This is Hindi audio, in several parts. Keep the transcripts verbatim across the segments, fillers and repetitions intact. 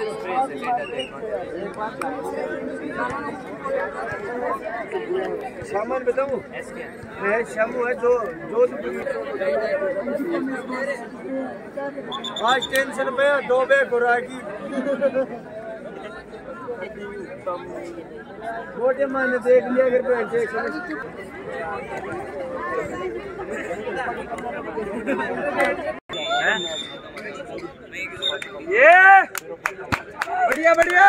सामान बताऊं? मैं शामू है जो जो आज टेंशन पे दो बैग खुराकी मोटे माने देख लिया अगर पे देख ये बढ़िया बढ़िया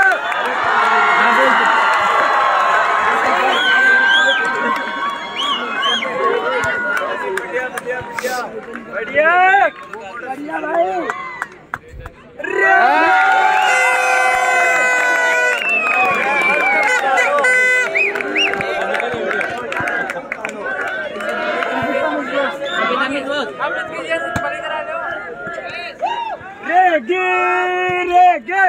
बढ़िया बढ़िया भाई रेगे रेगे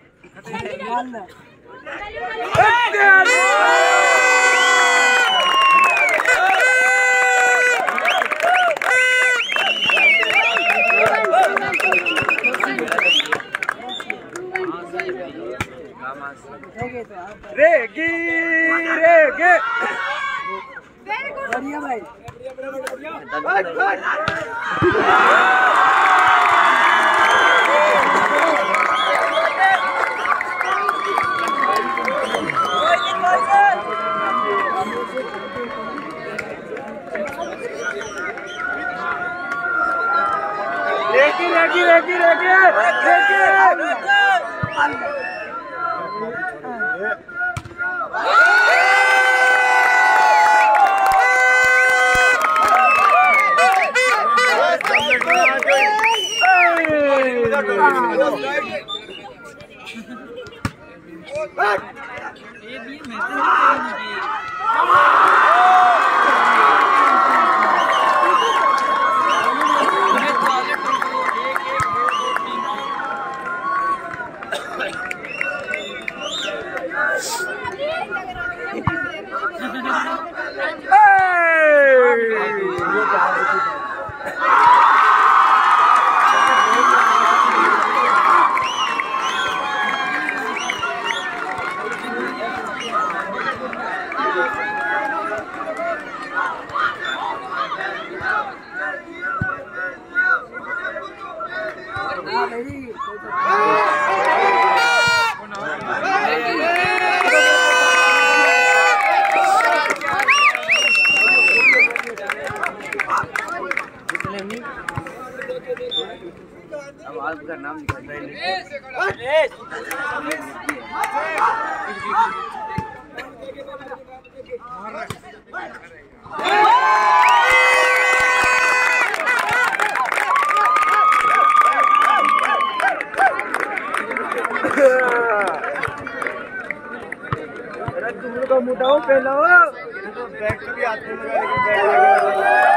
रेगी रेगे बढ़िया भाई रेगी रेगी रेगी रेगी रेगी अब आपका नाम निकलता है तुम का मोटा हो पहला हो बैग भी आते हैं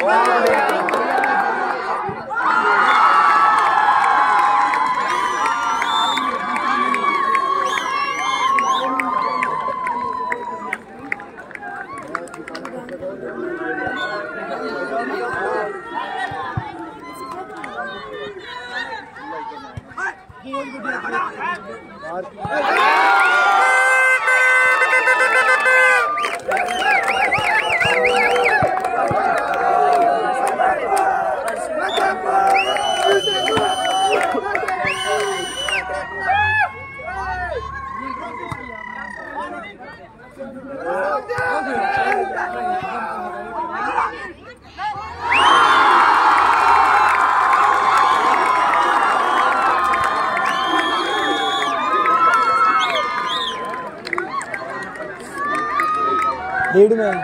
लीड में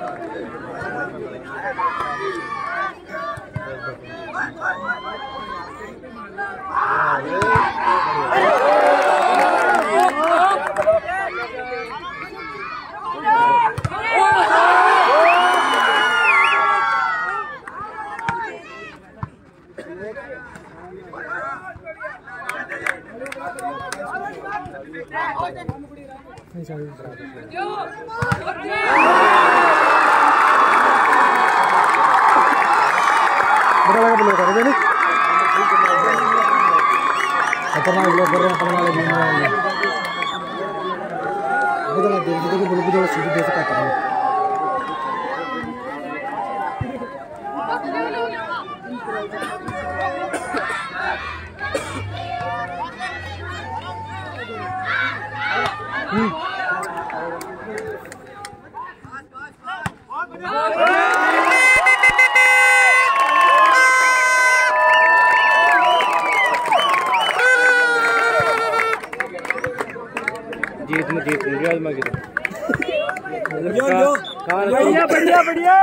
pernah gue pernah pernah lagi ini betul betul betul betul betul sih dia suka kan hmm जीत में जीत में रियाज में किधर यो यो बढ़िया बढ़िया बढ़िया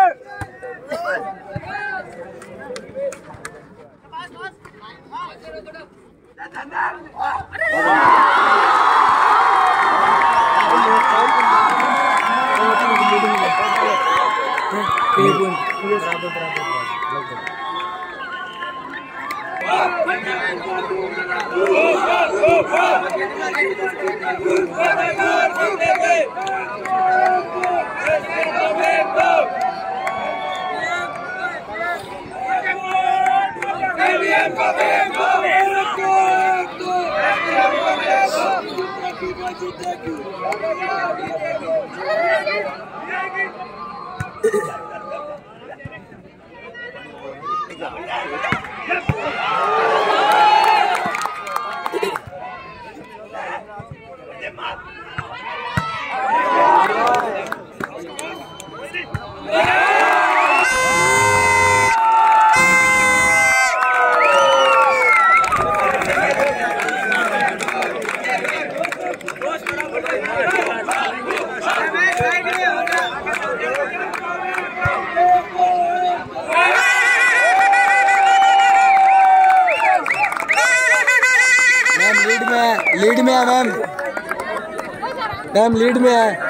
लीड में है मैम मैम लीड में है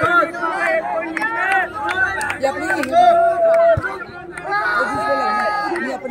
ये अपनी ये अपनी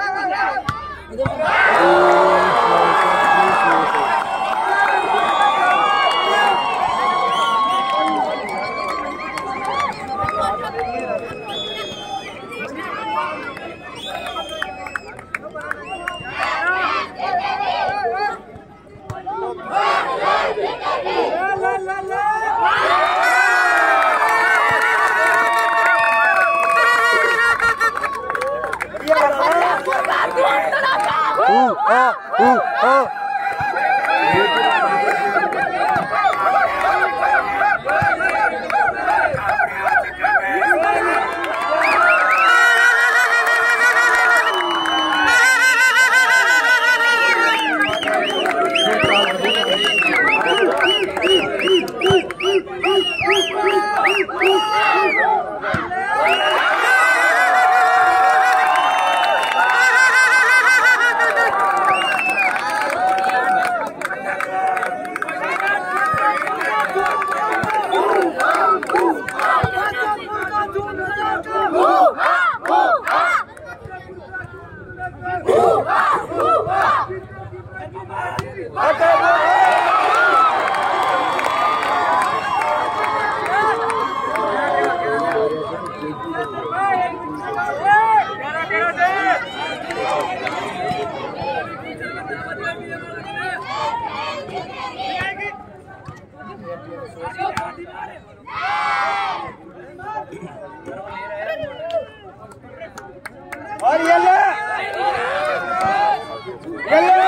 Uh, uh, uh, uh. और ये ले ये ले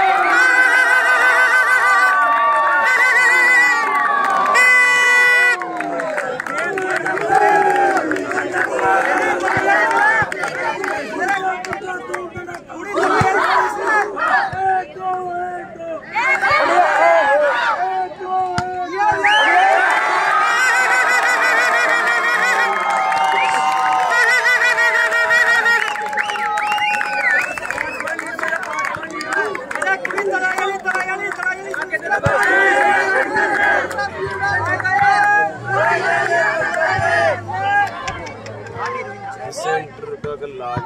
सेंटर का लाल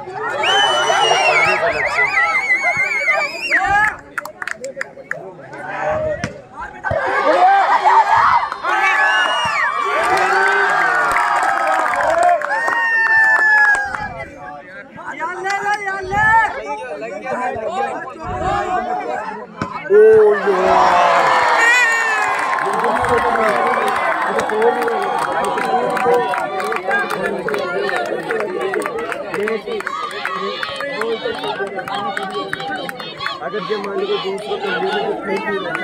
अगर जो मान लीजिए दूसरों को लेने को कहीं नहीं लगा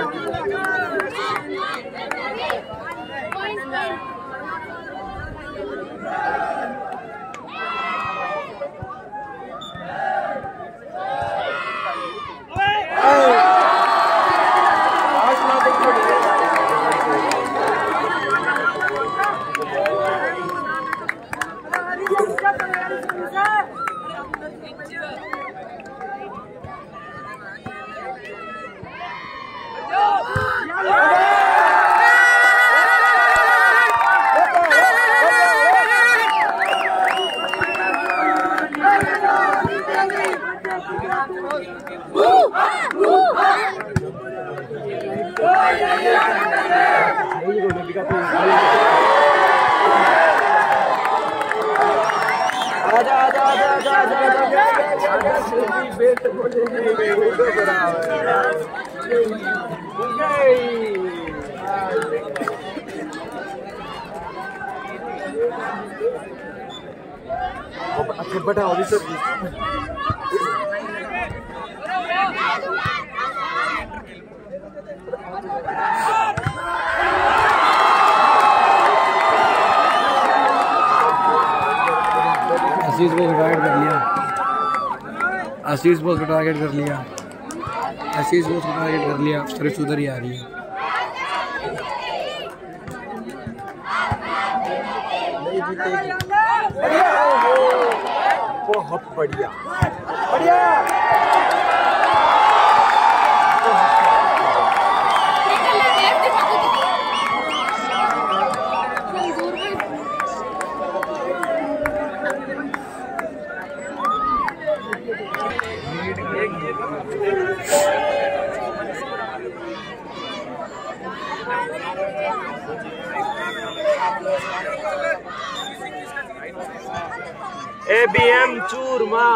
आजा आजा आजा आजा आजा बेट अच्छा बड़ा ऑफिसर आशीष बॉल टारगेट कर लिया आशीष बॉल को टारगेट कर लिया आशीष बॉल को टारगेट कर लिया सिर्फ उधर ही आ रही है। बहुत बढ़िया बढ़िया ए बी एम चूरमा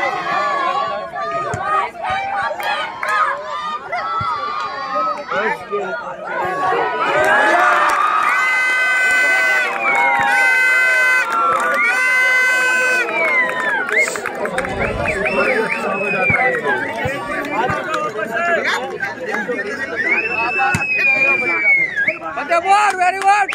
वेरी गुड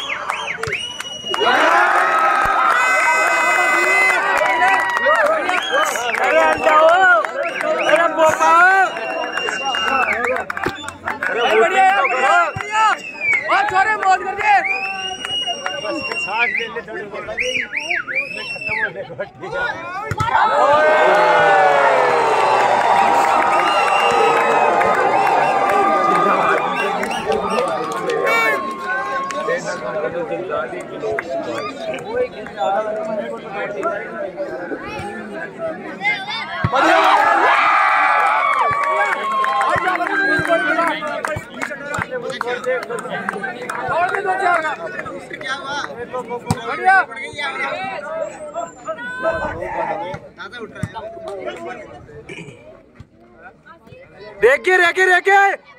अरे जाओ अरे बोका अरे बढ़िया बढ़िया बहुत छोरे मौज कर दे बस सांस ले ले थोड़ी बहुत खत्म होने को ठीक है देखिए देखिए देखिए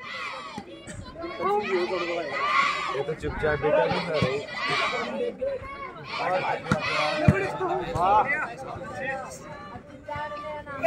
ये तो चुपचाप बेटा नहीं कर रही हाँ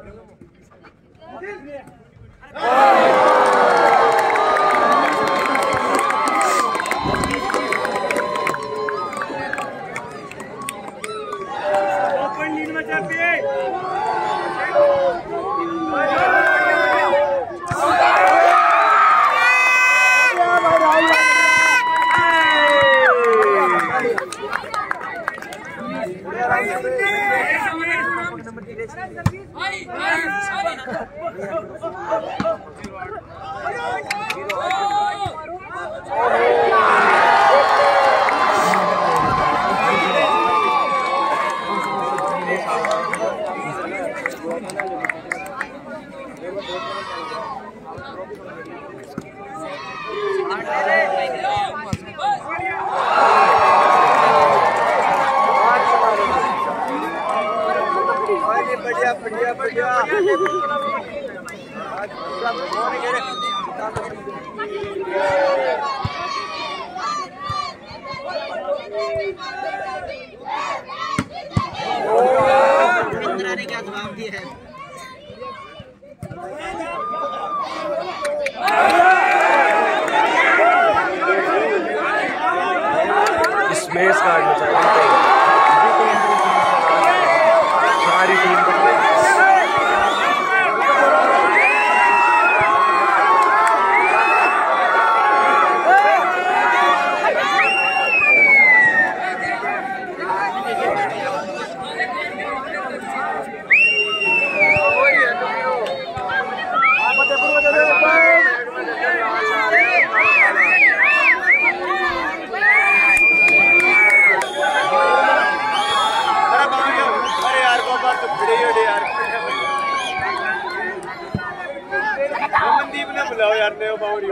बढ़िया बढ़िया बढ़िया ने क्या जवाब दिया है? इसमें काटना चाहिए सारी टीम को। बुलाओ यार ने बावरी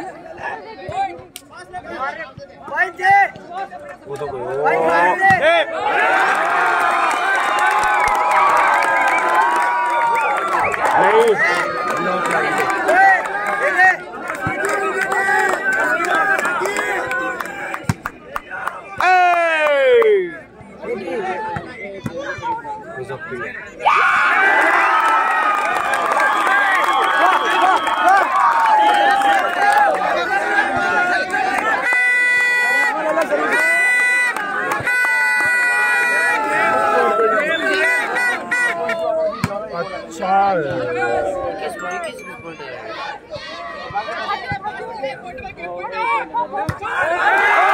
भाई जे वो तो भाई नहीं अच्छा